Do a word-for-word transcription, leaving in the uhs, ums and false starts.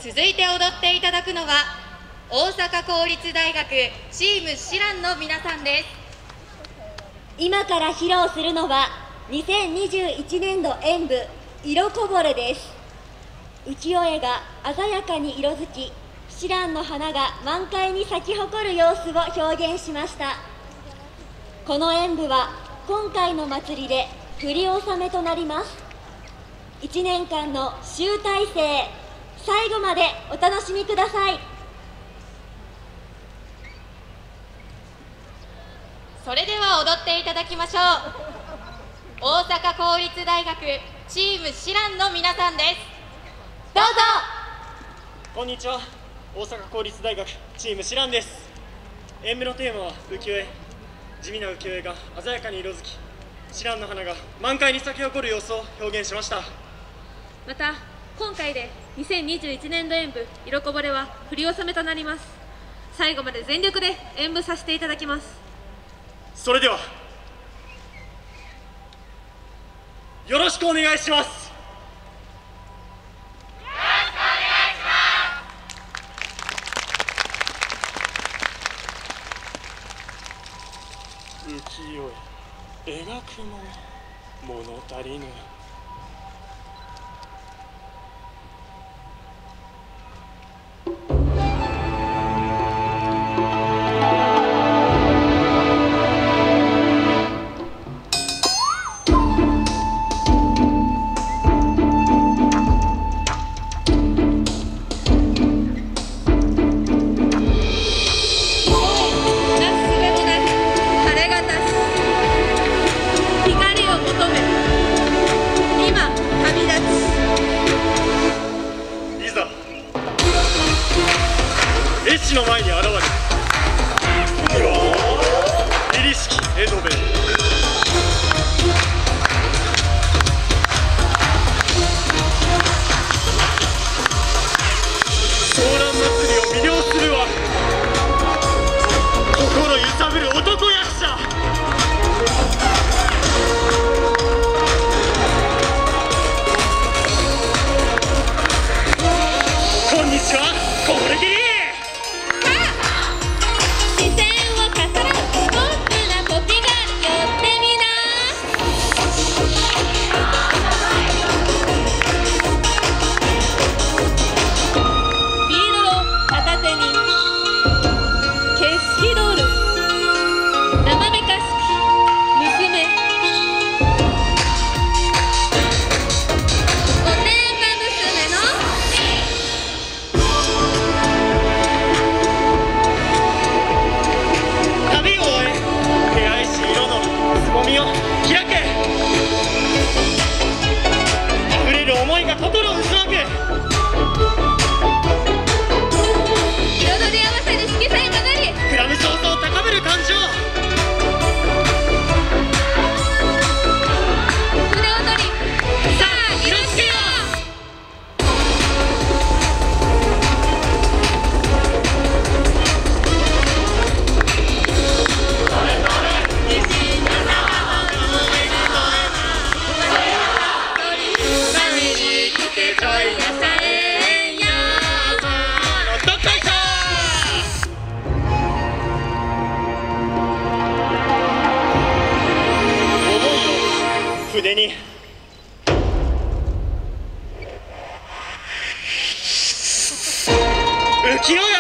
続いて踊っていただくのは大阪公立大学チームシランの皆さんです。 今から披露するのはにせんにじゅういちねんど演舞色こぼれです。浮世絵が鮮やかに色づき、シランの花が満開に咲き誇る様子を表現しました。この演舞は今回の祭りで振り納めとなります。いちねんかんの集大成、最後までお楽しみください。 それでは踊っていただきましょう。大阪公立大学チームシランの皆さんです。どうぞ。 こんにちは。大阪公立大学チームシランです。演舞のテーマは浮世絵。地味な浮世絵が鮮やかに色づき、シランの花が満開に咲き誇る様子を表現しました。 また今回でにせんにじゅういちねんど演舞色こぼれは振り納めとなります。最後まで全力で演舞させていただきます。 それではよろしくお願いします。浮世絵描くも物足りぬ。絵師の前に現れる凛々しき江戸弁。ソーラン祭りを魅了するわ。心揺さぶる男役者。こんにちは、これぎり。思いが心を渦巻く。彩り合わせる色彩となり、膨らむ想像高ぶる感情。 筆を取り、さあ色つけよ筆に浮世絵。